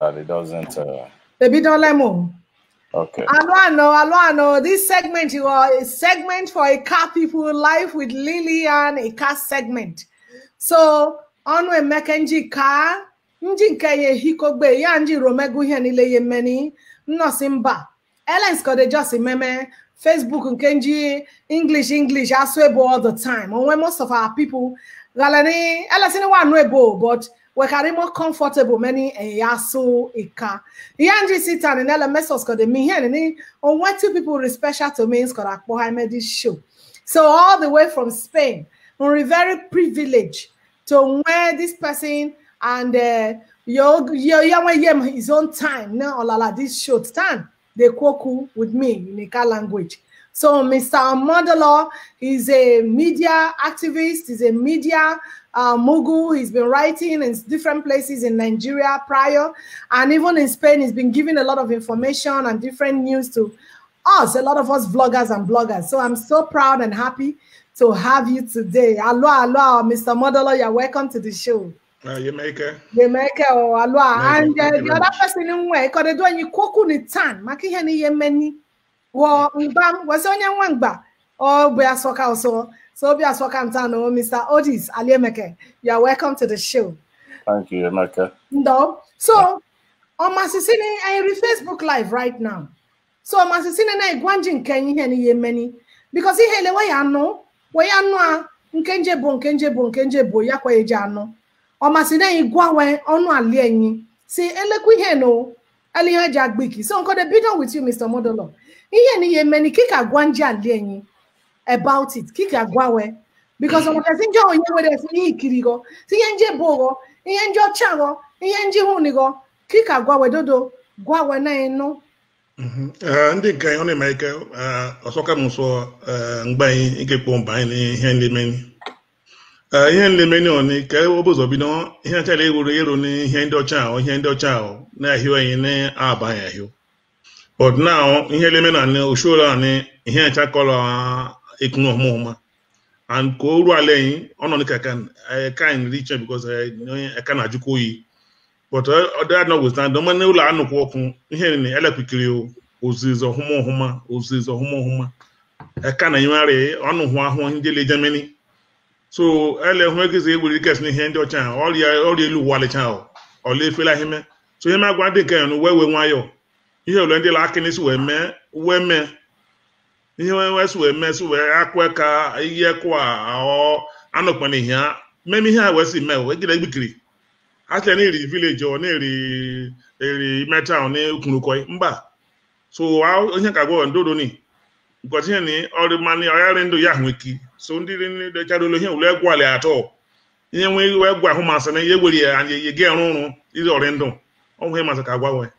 that it doesn't. Baby, don't let me. Okay. Alo. This segment is a segment for a car people life with Lillian, a car segment. So on we make nji car, nji nke ye hikogbe ya nji romegu here nile ye many no simba. Ellen's got a just meme Facebook and Kenji English aswebo all the time. And when most of our people galani Ellen one webo, but we carry more comfortable many a yaso ika. Yanji sit and Ellen message got the me here and on what two people is special to me is got a this show. So all the way from Spain, we're very privileged to where this person and his own time now all this short time. They koku with me in a car language. So Mr. Modelo is a media activist, he's a media mogul. He's been writing in different places in Nigeria prior, and even in Spain, he's been giving a lot of information and different news to us, a lot of us vloggers and bloggers. So I'm so proud and happy to have you today. Hello, Mr. Modelo, you're welcome to the show. Jamaica or Alua. And the other person in way, because they do any koku ni tan, maki hani yemeni, wa mbam, was on your wangba, or be a soka also. So be a soka and tan, Mr. Otis Aliemeke. You are welcome to the show. Thank you, Jamaica. No. So, on my sister, I read Facebook Live right now. So, my sister and I guanjin Kenny hani yemeni, because he hele way I know, nkenje bo yakwa ejano. O masina igwawe onu ali enyi si eleku ihe no ali ha jagbiki so nko dey be with you Mr. Modelo ihe ni ye many kika gwanje ali enyi about it kika gwawe because on person jo onye we dey fi ikiri go si ye nje bogo ihe nje ochago ihe nje hu ni go kika gwawe dodo gwawe na eno ndị nke ọ na-eme ike ọsọka m so mgbe ike kpọ mba ni ihe ndị meni ihe nlemeni oni ka obozo bi no ihe chere ewuru ni ihe ndị ọcha ahụ na-ahịa anyị na aba ya ahịa but now ihe lemena ni oshora ni ihe cha kọlọ ikunu ọmụma and ko ru aleyin ono ni kan reach because I can ajuko yi but that not withstand no man ụlọ anụkwu okwu ihe ni elekwikiri ozizo hụma eka na yimare ọnụ hụ ahụ ndị le Germany. So ele hwegeze egwuri kes ni ihe ndị ọcha ọrịa elu wale cha o le fela hime so hime agwa dị ka no wewe nwayo ihe ụlọ ndị la akini si we me ihe we si we me si we akwa ka ihe kwa o anokwa ni ihe memi ihe we si me we gide gbikiri ate na eri village o na eri metal na okunukoi mba so ihe ka go ndodo ni because here ni all mani oyare ndo ya hweki so ndiri ni de chadolo here ule gwale ato ihe we gwa hu masa na ye weri ye ge runu iri orendo onwe masa ka gwa we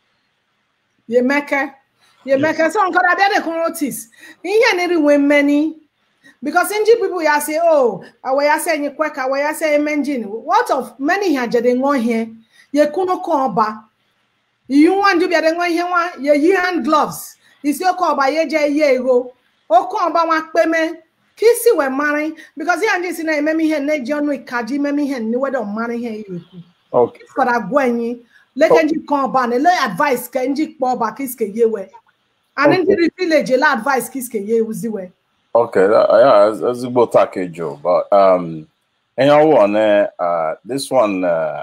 ye meke so nko da be de notice ihe ni riwe many because inji people ya say oh awe ya say nyi kweka awe ya say menjin what of many here jede ngo here ye kuno ko oba you want to be de ngo here wa ye hand gloves isi oko oba ye je ye ego oko oba wa peme kisi we mari because he anji si na ememi he na je onu ikaji memi he ni we do mari he iku okay for agwanyi lekenji kon oba na le advice ka nji po oba kiske ye we and in the village la advice kiske ye uzi we okay yeah as a good package but this one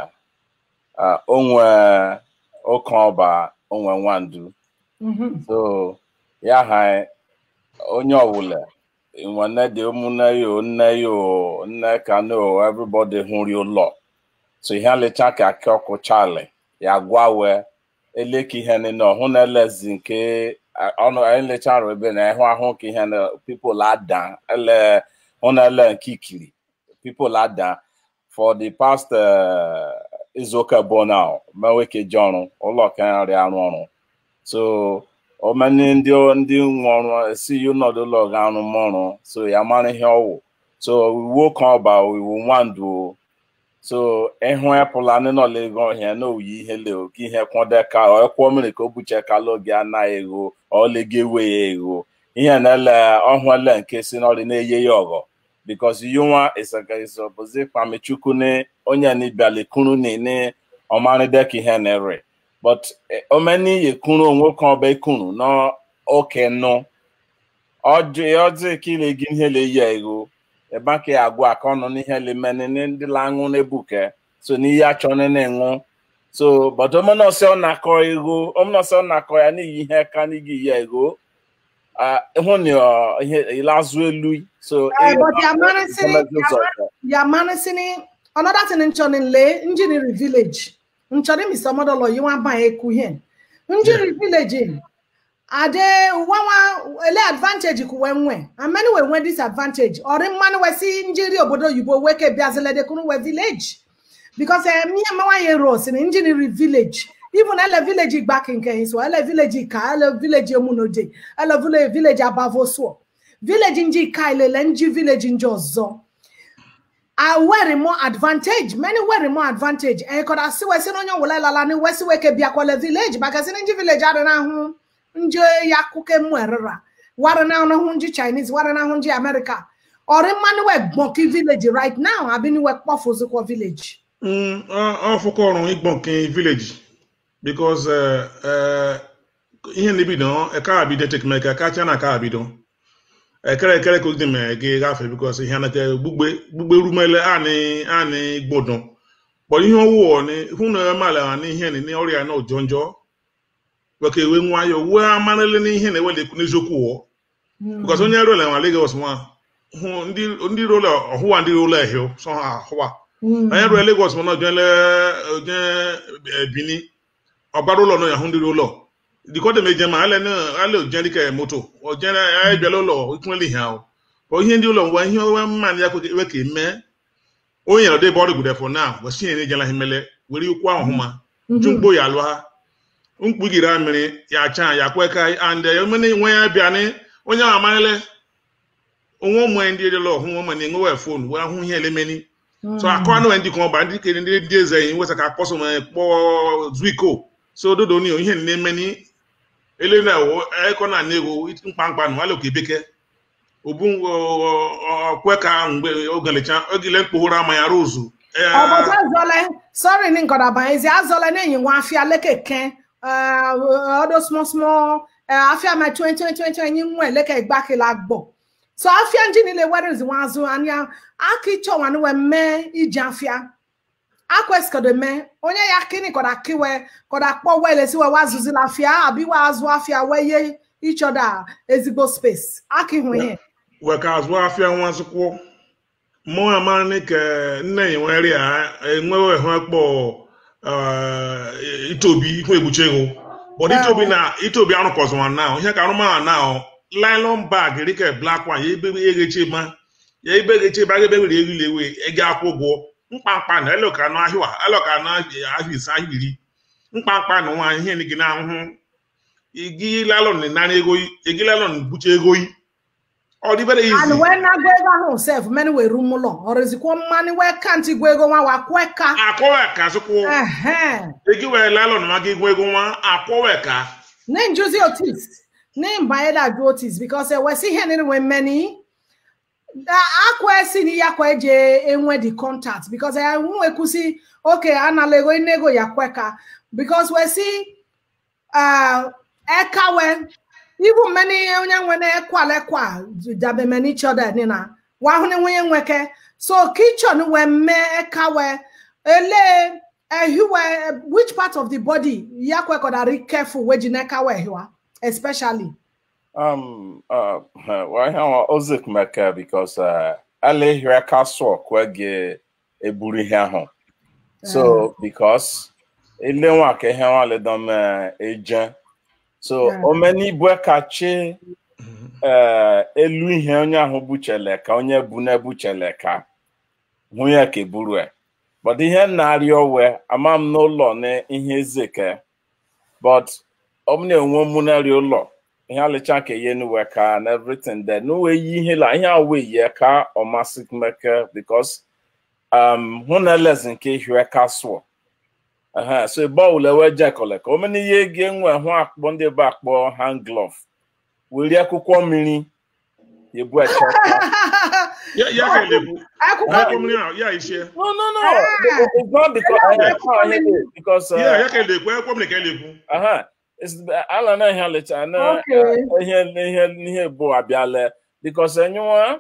onwe okoba onwe wandu. So yeah onye ọwụla nwanne dị ụmụnne yo nne ka no everybody hụrụ ụlọ so ihe lecha ka akọkọ chale ya gwawe eleki ihe no hụ na elezi nke ọnụ elecha ebe na ehụ ahụ ka ihe na people ada ele hụ na ele nkikiri people ada for the past izoka now maweke jọrụ ụlọ ka nri arụ ọrụ so o many ndị nwọrọ see you not the log anu mọrọ so ya mara ihe ọwụ so we woke up we want so ehun epula ni no le go here no yi ihe le o ki ihe kwon de ka o ekwo mere ka obuche ka log ya na ego o le gewe ego ihe na le ohun ele nke si no le na eye yogo because you want is a opposite pamechukwu ni onye ni biale kunu ni omani de ki henere but omeni ye kunu onwe kan be kunu no okay no oje ki le gin hele ye ego e ba ke agwa kan no ni hele meni ni ndi langu ne buke so ni ya chone ne ngo so but omono se ona ko ego omono se ona ko ya ni ihe kan ni gi ye ego ilazu elu so but ya manasini another thing in Chonile engineering village nchori Mr. Modolo you wan buy eku here engineering village ade wawa ele advantage ku wenwe and many we disadvantage or man we see injiri obodo yubo weke biazele de kunu we village because me ma wan yeros in engineering village even ele village back in Kenya so ele village ka ele village emunoje ele village abavoso village nji ka ele nji village njozo are very more advantage many very more advantage and could see we say no nyon wala la ni we see we ke bia kwale village because nji village are na hu nje yakuke mwerera wara na no hu nji Chinese wara na hu nji America or man we gbonki village right now abini we kpofozo ko village fokoro igbonki village because ihe ni bi no e ka bi de tekmeka ka cha na ka bi do kere ko di me ge gafe because ihe na ke gbugbe rumele ani gbodun but ihe owo ni hu na mala ni ihe ni ori na ojonjo weke we nwa yo we amanele ni ihe na we le ku n'ezoku wo because onye ro le wa Lagos wa hu ndi ro le ohuwa ndi ro le ehio so ha howa onye ro Lagos mo na oje Bini obaro lo no ya hu ndi ro lo dikode meje ma ale ojen ke moto ojen ebe lo ikunle han o but ihe ndi lo wa ihe we man ya ko we ke me onye ro de body good for now we see ni jela himele weri ukwu ahuma jumbo ya lo ha nkpugira mmiri ya cha ya kweka and emene nwe ya bia ni onye amanele onwo mo ndi de lo hu mo ni nwe phone wa hu ihe elemeni so akwa no ndi kon ba ndi ke ndi eze yin we saka koso mo po zwiko so dodo ni ihe ni emeni ele na wo e ko na nego nkpankpa no wale okebeke obun kweka ngbe ogalecha ogile nkpohura ma ya rozu sorry ni nkoda ba ezi azole na yin wa afia lekeke all those small afia my 2020 yin nwe leke igbake la gbo so afia nji ni le weddings wazu anya akicho wan we me iji afia akwesko de me onye ya kini koda kiwe koda kpo wele si we wazuzi la afia abi wazu afia we ye each other ezigbo space aki hu here we ka azu afia wanzukwo mo amani ke nne yin we ri a enwe we hu ekpo itobi hu ebuchego but itobi anu kozo wan now here ka ruma now nylon bag ri ke black one ye be egeche ma ye be egeche ba ge be ri lewe ege akwogo nkpamkpa na eloka no ahwa eloka na ahwisa ahwiri nkpamkpa no wa ihe ni gina hu igi lalon ni na ego igi lalon buche ego yi all the very easy and when na go ego self many we rumulo or eziko mani we can't go ego wa kweka akweka sokwo igi we lalon ma ge ego wa akweka na njuzi otis na mbaeda otis because we see here we many akwesi ni yakwa eje enwe the contact because I won't ekusi okay analego inego yakweka because we see ekawe even many onye nwene ekwalekwa dabe many each other nina wa hu ne nwe nweke so kitchen we me ekawe ele ehiwe which part of the body yakwe koda be careful we jinekawe hiwa especially why how ozik maka because ale here castle kwege eburi here ho so because ele wa ke he wa le dom ejan so o many bwekache elu ihe onye ahụ buchele ka onye bu na buchele ka hu ya ke buru e but ihe na arịọ we amam no lo ne ihe ezeke but omne onwe mu na arịọ lo ihe alecha ke ye nu we ka and everything there no we ihe la ihe awe ye ka o masik make because hu na lesson ke hwe ka so so ball le we jakole ka omni ye ge nwe hu akpo ndị ba akpo hand glove we ri akụkọ mmiri ye bu echa Yeah, yeah, yeah, it's here. No. It's not because yeah, yeah, it's Alan here bo abiale because anyone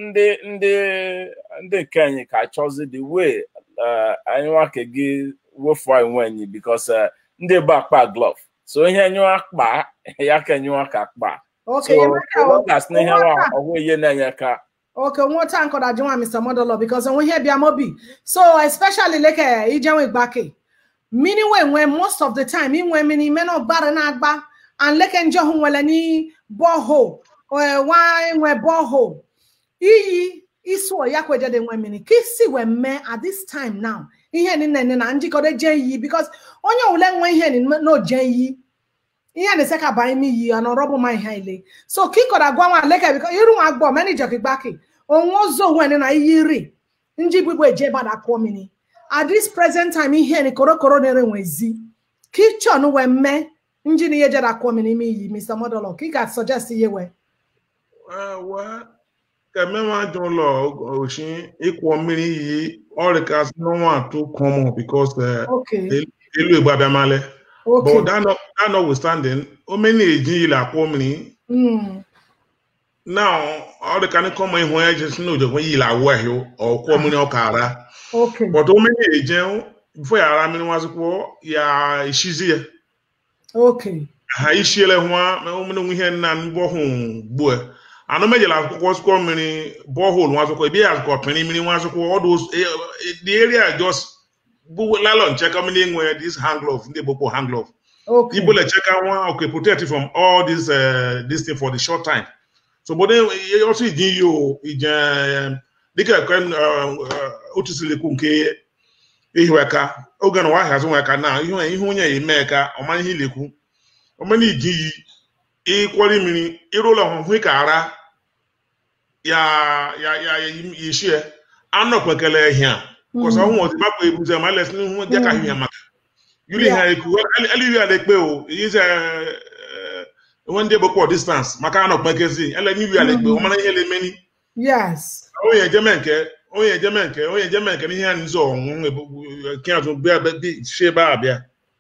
ndị Kenya ka choose the way anyone can give wo for when because ndị backpack glove so ihe anyone akpa ya ka anyone ka akpa okay so that's na ihe wa owo ye na anya ka okay one time could adjourn Mr. Modolo because when here be amobi so especially like ijanwe gbake meaning when most of the time in when many men of bar na agba and like enjoy hu wala ni borehole or why we borehole iyi iso ya kweje de when many kisi when me at this time now ihe ni na njiko de jeyi because onye ule nwe ihe ni no jeyi ihe ni seka buy me yi and robo my highly so kiko da gwa wan leke because iru agbo manager kigbake onwo zo when na yiri nji bibo eje bada komini at this present time ihe ni korokoro nere nwezi kitchen we me nji ni yeje da komini mi yi Mr. Modolo kika suggest ye we wa kemema jolo oshin ikwo mmiri yi oricas no want to come because okay elu egba bia male okay but that notwithstanding o many ejin ila akwo mmiri now all the can come in where just know the way you are where or come in okara okay but o many ejin before ya ara mi was ko ya ishizie okay ha ishiele ho o many ihe na nbo hu gbo ano meje la ko score mini borehole was ko be as ko pini mini was ko all those the area just lalon check how many where this hand glove the bopo hand glove okay people check one okay protect it from all this thing for the short time so but then also give you dika kan otisile kunke ihweka ogan wa ha so weka na ihu nya emeka o man hileku o man igi ikwori mini irola ho ka ara ya yishie anokpekele ehia because won o ti ba pe ibuze ma lesson hu je ka hia maka yuli ha eku ali wi ale pe o is one day before distance maka anokpekezi ele ni wi ale pe o mana hele meni yes oye jemenke ni hia nzo onwu ki azo be she ba abia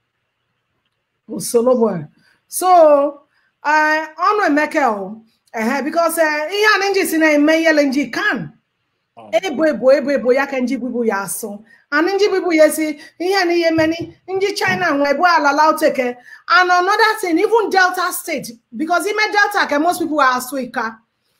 so on Emeka because ihe aninji si na eme yele nji kan ebo ya ka nji bibu ya so aninji bibu yesi ihe ni yemeni nji China nwe ebo alala oteke and another thing even Delta State because in Delta ke most people are Africa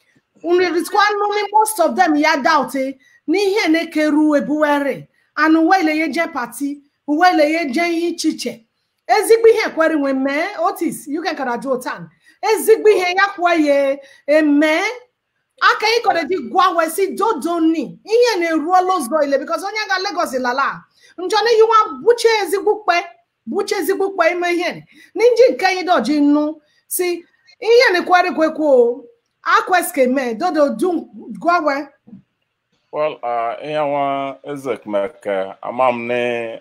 most of them ya doubt ni ihe na keru ebuwere and wele ye je party wele ye je ichiche ezigbo ihe kwere nwe me Otis you can karaju otan ezigbo ihe ya kwaye eme aka ikode di gwa we si dodoni ihe na eruo lozdo ile because onye ga Lagos lala njone you wan buche ezigbo kpe ime ihe ninji nke yi doji nnu si ihe na kwere kwekwo akweske me dodo dun gwa we well ihe wa ezek meka amam ne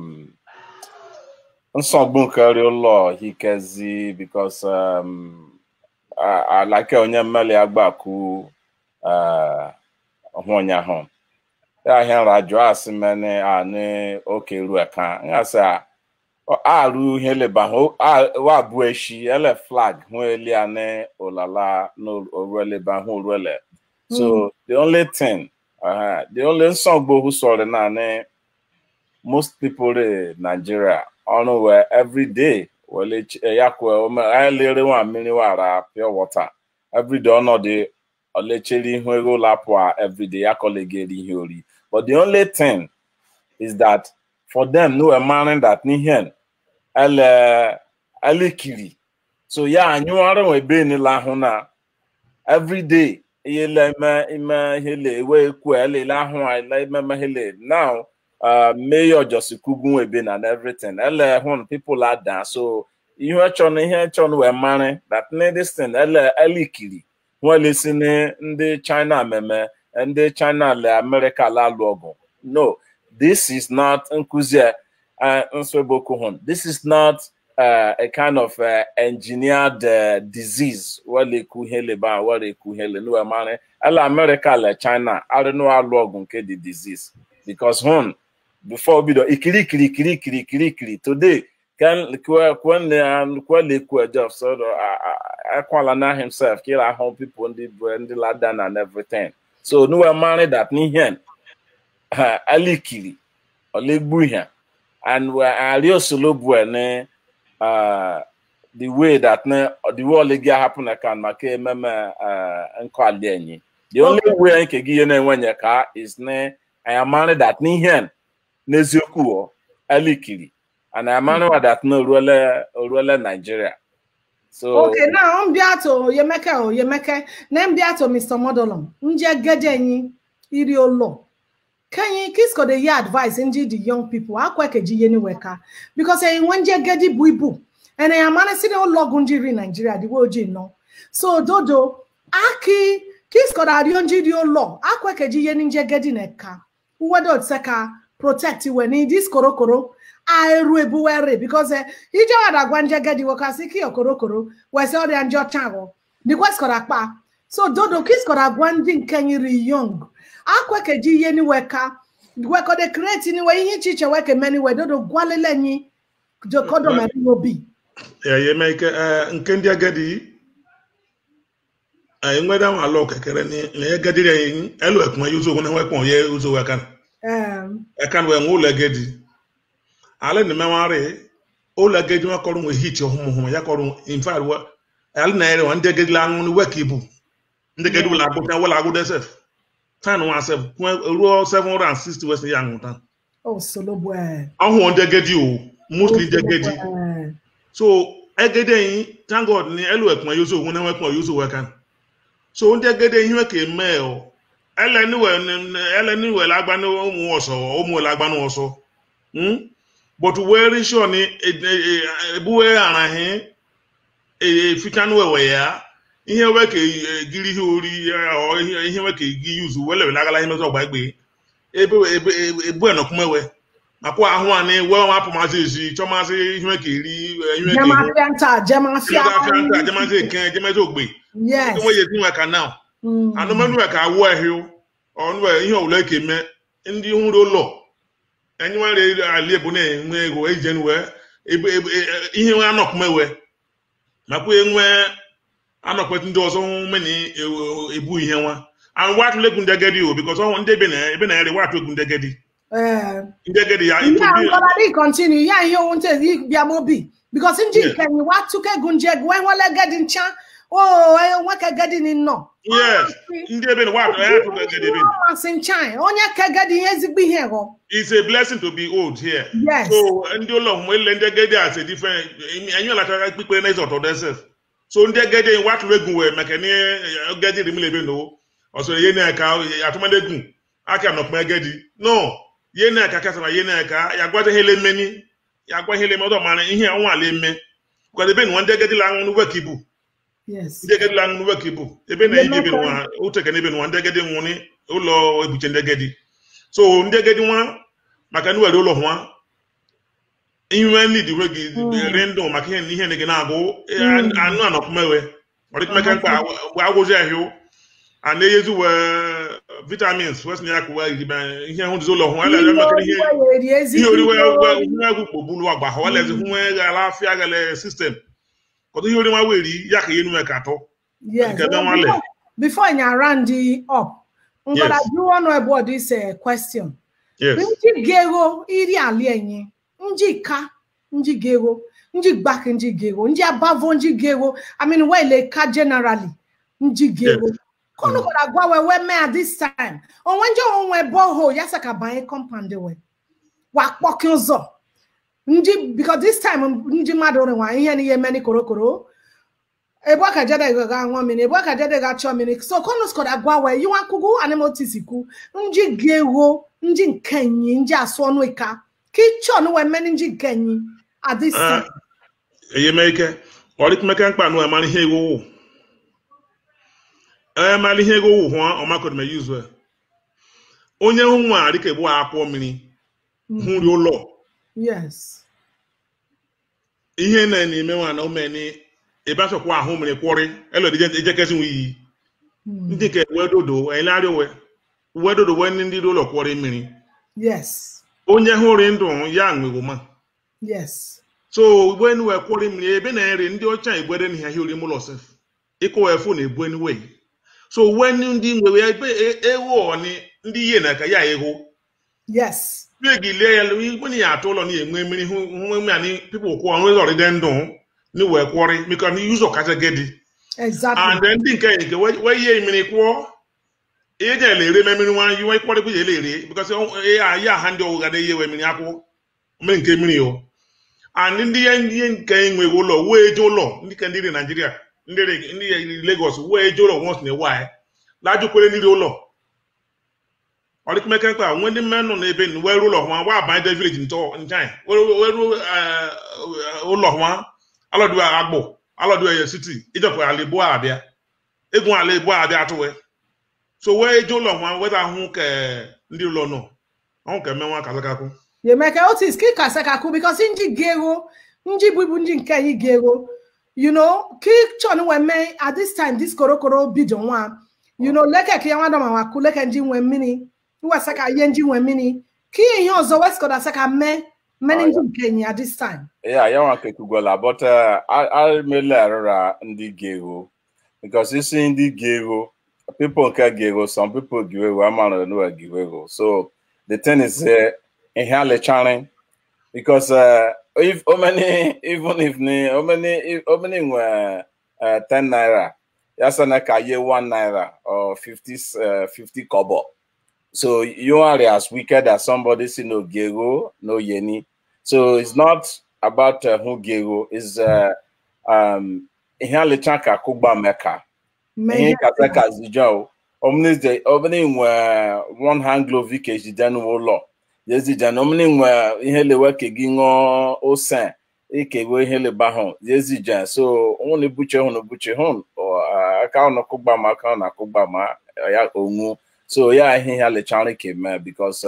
nsogbu nkari ụlọ hikezi because I like onye mmeli agbaku honya ho ya hen radio asimene ani okeru eka ngasa aru heleba ho wa bueshi ele flag ho eli ane olala no oreleba ho orele so the only thing the only nsogbu who saw na ane most people in Nigeria on where every day well yakwe I lere one mini wara pure water every day no dey olecheri hwego lapwa every day yakolegeri hiori but the only thing is that for them no a man that ni hen alikiri so ya anyuara we be ni la ho na every day yele ma hele we ku ele la ho ile ma hele now mayor just kugun ebe and everything people are down so you actually we man that this thing elikiri when listen the China meme and the China le America la logo no this is not nkuzie this is not a kind of engineered disease. What they could heal about, what they could heal. No man, America, like China, I don't know how long the disease because before we do kiri today can when they job so Aqualana himself kill our home people in the Ladan and everything. So no man that ni hen ali kiri or lebuya and we are solo buene the way that the world happen can make and call the only way I can give you when your car is I am man that ni hen Nezioku Alikiri and a man that no ruler Nigeria. So okay, now Biato Yemeke name Biato Mr. Modolom. Nje Gadenyi Iriolo. Can you kiss the year advice indeed the young people? I quite a G anywhere because I want you get the buibu and I am managing all logunjiri Nigeria, the world no. So Dodo Aki kiss got a yonji law. I quite a G ninja getting a car. Who would seka protect you when this korokoro I ruebuere because ija wada gwanja gedi wakasiki okorokoro wese ode anjo chango the quest korakpa so dodo kiss kora gwandi kenyiri young akwa keji yeni weka weko de create ni we yin chiche weke many we dodo gwalele nyi jo kodo mari obi ye make nkendi agadi nweda ma lo kekere ni ye gadi re elu ekun yuzo wona wekon ye uzo wekan can we ngula gedi ale ne maware o la gedi ma korun we hit ohun ya korun in fact wa ale na ere wan de gedi la ngun wekibu nde gedi la go tan wala go desef tan wa sef ru 760 west ya ngutan oh solo boy ahun de gedi o mostly de gedi so egede yin thank God ni elu ekun yuzo ohun na wekun yuzo wekan so nde gedi yin we ke me o Eleni well agbanu mu oso o mu lagbanu oso but where sure ni ebuwe arahin fikanu wewe ya ihe we ke giri hi ori o ihe we ke gi use wele lagala ihe so gba egbe ebu enokumewe makwa ahụ ani we ma pụ mazi ezi chomazi ihe ke ri ihe ke jemazi ken jemazi ogbe yes we ye tinwa ka now anụmanụ ka awụ ahịa ọnụ ihe ọbụla ka eme ndị hụrụ ụlọ enyiwere ali ebu na-enwe ego ejenwe ihe nwe anọkmewe makwa enwe anọkwet ndị ọzọ meni ebu ihe nwa and what legwu ndegedi o because ọhụ ndị ebe na ere what egwu ndegedi ndegedi ya continue ya ihe onte bịa mobi because nji kenyi watuke gunje gwen wala gedi ncha oh waka gedi ni no yes ndị ebe na what to gedi ebe onye ka gedi ezigbo ihe go it's a blessing to be old here yes so ndị ụlọ mwe le ndegedi as a different enyo la taka pipe na izoto themselves so ndegedi what regu we maka ni gedi rimile ebe no also ye na ka atumadegun aka no pe gedi no ye na ka kasa na ye na ka ya gwade hele meni ya gwa hele modo mara ihe anwa le me kwa ebe no ndegedi la nwu wekibu yes ndegedi la nwu wekibu ebe na ije ebe no o teke na ebe no ndegedi nwuni ụlọ ebuche ndegedi so ndegedi nwa maka ni were ụlọ nwa ihe need we rendo maka ihe ne gina agụ anu anokumewe orikmeka mpa agwoje ahio and eyezu we vitamins wes ni akwa ihe hu dizo ụlọ nwa ala maka ihe ori we agụ kpobulu agba ha wala hu ala afia gale system ko ihe ori ma weri ya ka yenu ka to yes before you round up but I do want to know about this question. Yes. Nji gero iri ali enyi. Nji ka, nji gero, nji back nji gero, nji abavo nji gero. I mean wele ka generally. Nji gero. Kono ko da gwa we me at this time. On wenje onwe boho yasaka ban compound we. Wa pokin zo. Nji because this time nji madore wa ihe ni ye many korokoro. Ebo ka jade ga nwa mini ebo ka jade ga cho mini so kono sko da gwa we yiwa kugu anemotisiku nji gero nji nkenyi nji aso no ika ki cho no we meni nji nkenyi at this time eye meke orik meke npa no e mari he go mari he go ho o makod me use we onye nwa ari ke bo akwo mini hu ri ulo yes ihe na n'ime nwa na omeni ebe asokwa ahụ mere kwori elo de ejekezi wi ndị ke wedodo elari wedodo wen ndị ụlọ kwori mmiri yes onye hụrụ ndụ ya nwego ma yes so when we kwori mmiri ebe na ere ndị ọcha igbere na ihe ori mulo sef iko efu na ebu anyway so when ndị nwewe ebe ewo ni ndị ihe na ka ya ego yes Big layer, when you are told on the women who many people who are already done, no work worry because you use a category. Exactly. And then think, where ye many quarter, remember one you wait for the lady because yeah, hand over the year when you men came in. And in the end, came with Olo, way Jolo, you can do in Nigeria, in the Lagos, where Jolo once in a while. Large you couldn't need Olo. Or the mechanical when the man on the bin where rule of one by the village in time. Where one, I'll do a agbo, I'll do a city, either for Aliboabia, it won't Aliboa that way. So where Jolo one whether who can no, Uncle Mewa Kazakaku. You make out his kick Kasakaku because Inji Gero, Inji Bubunjin Kay Gero, you know, kick Chon when may at this time this Korokoro Bijon one, you know, like a Kiamadama, Kulek and Jim when mini. Who was like a yenji when mini key in yours always got a saka me many in Kenya this time. Yeah, I want to go, but I'll make the gego because you see in the gego, people can gego, some people give away, one man don't know a give. So the thing is, in here, challenge because if how many were 10 naira, yes, and like a year 1 naira or 50 kobo. So you are as wicked as somebody see no gego, no yeni. So it's not about who gego is here lechaka kuba meka. Here kataka zijo. Omnis de opening one hand glove vikeji danu law. Yes, the omning here le work gingo o sen. Ike go here le bahon. Yes, so only butcher home or account no kuba ma account na kuba ma ya ongu. So yeah, I think the challenge came because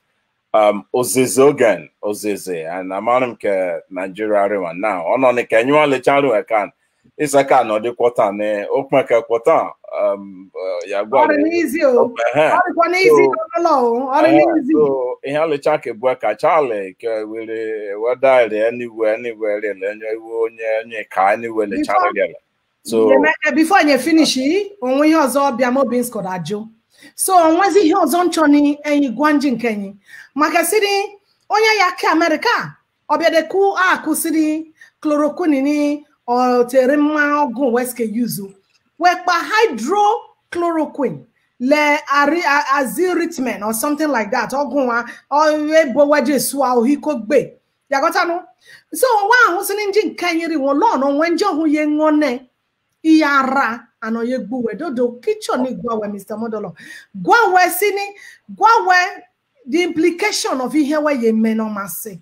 Ozeze and I'm ke Nigeria one now. On the Kenya le challenge I can. It's a can or the quarter ne open ke quarter ya go. Easy. All easy so in the chake boy ka chale ke will whether anywhere le ka anywhere le challenge. So before you finish when we have Biamo beans called Ajo. So onwezi ihe ọzọ nchọni enyi gwanji nkenyi maka siri onye ya ka America obiadeku akusiri chloroquine ni o tere mma ọgwụ weske yuzu wekpa hydrochloroquine le aziritmen or something like that ọgwụ wa ebo waje suwa ohiko gbe yagota no so wa ahụ siri nji nkenyi ri won lo no wenje ohun ye ngone iyara anoye gbuwe dodo kitchen igwawe Mr. Modolo gwawe sini gwawe the implication of ihe we ye meno mase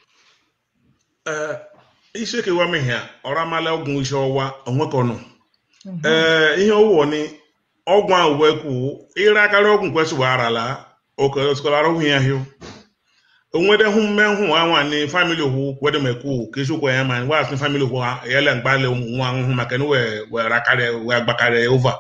ise ke wa me hia ora mala ogun ise owa onwekono ihe owo ni ogun awe ku ira kare ogun kwesu warala o ko skola ro hia hio onwede hu menhu anwa ni family hu kwede meku kesu ko ya man wa sin family hu yele ngbale nwa hu maka ni we rakare we agbakare over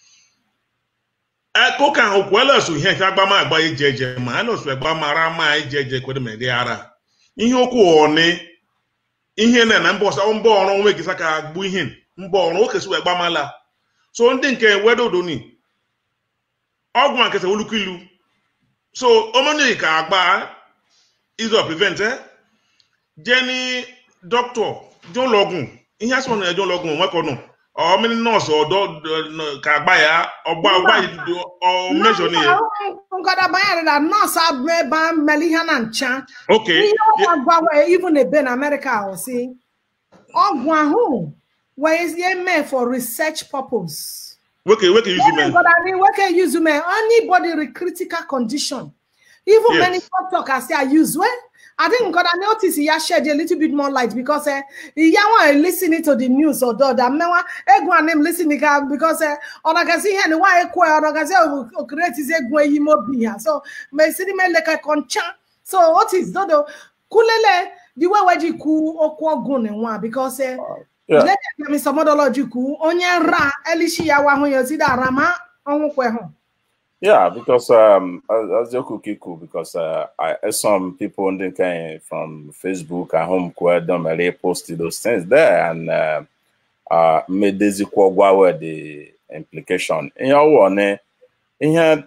ko kan okwela so ihe agba ma agba ejeje ma no so agba mara ma ejeje kwede me de ara ihe okwu oni ihe na mbo so mbo orun nwe gisa ka agbu ihe mbo orun okesu agba mala so ndi nke wedodo ni ogwu akese olukilu so omoni ka agba is a prevent Jenny doctor John Logun ihe aso na John Logun nwekono o mini nurse o do ka gba ya ogba o measure ni ngada bayare da nurse ba meliha na ncha okay even a ben America or see ogwu ahu where is ye made for research purpose okay use me anybody with critical condition. Even many doctors say I use well. I think God I notice he has shed a little bit more light because he listening to the news or that mewa name listening because on I can see here why or I can say create is so me see me like a concha. So what is dodo kulele the way waji ku okwo gun nwa because let me some modology ku onye ra elishi ya wa hu yo si da rama onwu kwe ho. Yeah, because as you cool because some people from Facebook at home don't really post those things there and made this equal the implication. In your one, in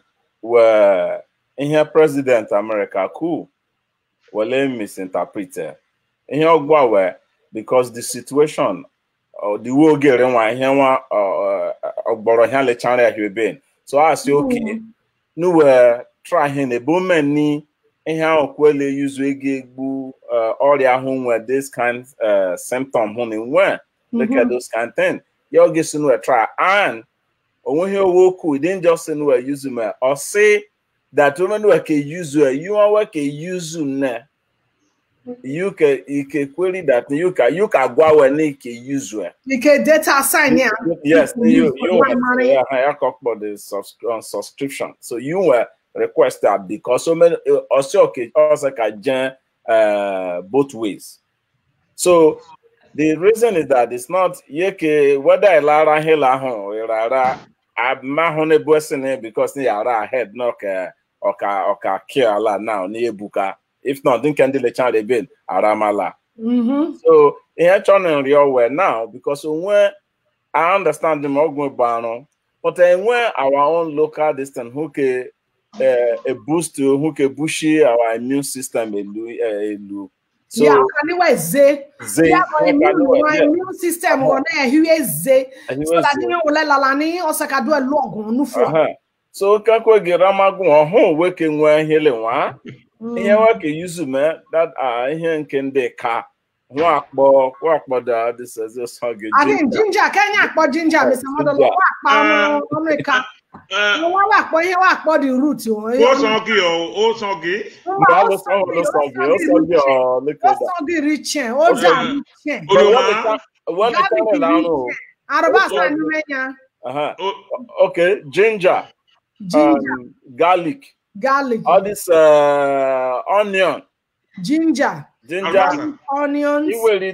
here President America cool, well misinterpreted. In your where because the situation or the war getting one here one borrow here channel you been. So I say okay, no trying a woman ni how kwele use bu all their home where this kind symptom home when look at those kind of thing. You get to try and when you walk we didn't just say no use me or say that woman work a user you are work a user na you can query that you can go and make a user. You can data sign yeah. Yes, you about the subscription. So you were requested because so many also okay also can both ways. So the reason is that it's not whether a lara hela hon or mahone bossing because they are ahead no or care la now near buka. If not, then can the child been aramala. So in channel real well now because when I understand the Mogwe Bano, but then when our own local distance who can a boost to who can bushy our immune system so yeah, anyway, my immune system on there, who is so that you will let Lalani or Sakadu a log on so Kako Giramago home working where healing one. Here work use me that here can de car. Walk about this as a song. I think ginger can ginger Mr. Model walk walk body route. Okay, ginger. Garlic. All this onion. Ginger. Onions.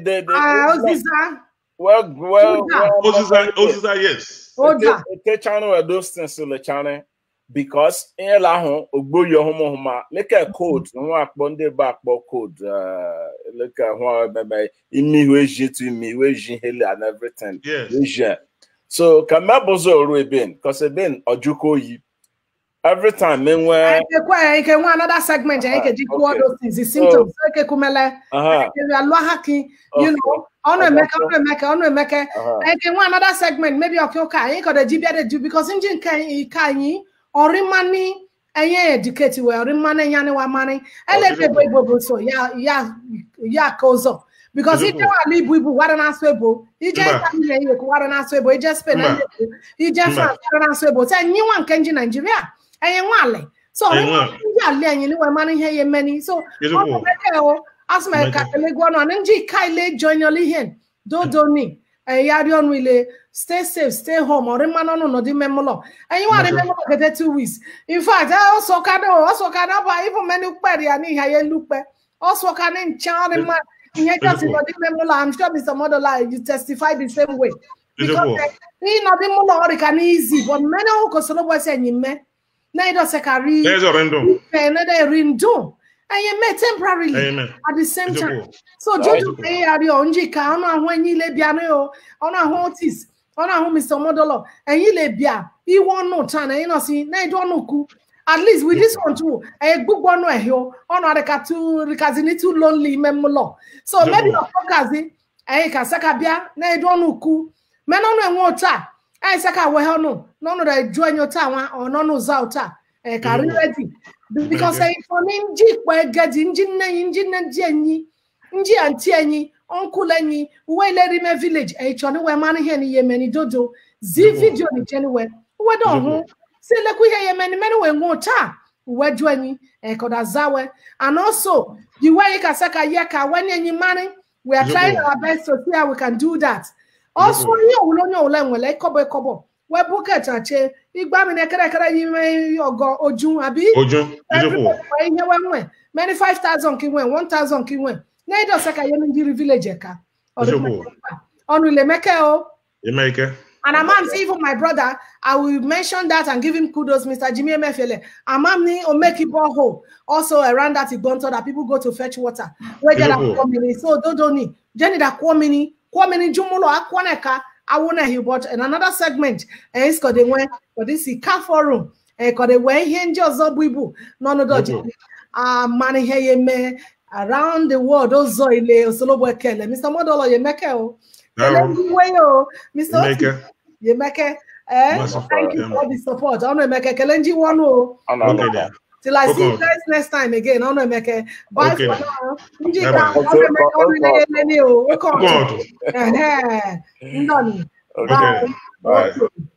Yes. Okay, channel those things to the channel because in la home ogboyo homo like a code no akbonde back code like one imi we to me we hele and everything. Yes. So can mabozo ruben because been ojuko yi every time when another segment I can do all those things the symptoms okay kumele you know on make I can another segment maybe okay the GBA do because engine can or money and educated well money money so yeah cause up because if you leave people what an answerable you just what an answerable you just spend you just answerable say you want Kenji Nigeria and so money here many so as my join your hen don't need yarion will stay safe, stay home, or no the memolo. And you want to remember the 2 weeks. In fact, I also can even many and look also can child in my I'm sure Mr. Model you testify the same way. Because he not the more can easy, but many who was saying me. Neither secretary, another rindo. And you met temporarily at the same time. So, Jojo, when you lay piano on a hortis, on a home, Mr. Modolo, and you lay bia, he won't no time, and you know, see, they don't know. At least with this one too, a good one where you on a catu, because it's too lonely, memolo. So, maybe a cousin, a casacabia, they don't know. Men on water, I saka well no, none of the join your town or none of Zauta, a career ready. Because I for Ninji, where get engine and Jenny, Nji and Tiani, Uncle Lenny, where let him a village, a channel where money henny many dodo, Z video in January. What on say, look, we hear many when water, where joining, a Kodazawa, and also the way Kasaka Yaka, when any money, we are trying our best to see how we can do that. Also, you will know like Kobo. Where bucket ache, Igbamin Ekara you go Ojun Abi. Many 5,000 king win, 1,000 king win. Nedo seka yemenjiri village ka. Onu le meke o. Yemeke. And Amam, see, even my brother, I will mention that and give him kudos, Mr. Jimmy Emefele. Amam ni omeki boho. Also around that Igonto that people go to fetch water. Where they are coming. So Dodoni, Jenny that kwamini jumulo akwaneka. I wanna hear about another segment. And it's called the way for this car forum. And called the way he enjoys Zobuibu. No doji. Money here me around the world. Those zoile osolobo kele. Mr. Modolo Yemeke. Mr. Yemeke, thank you for the support. I want to make a Kelenji one. Till I see you guys next time again. I want to make a bye for now. Bye.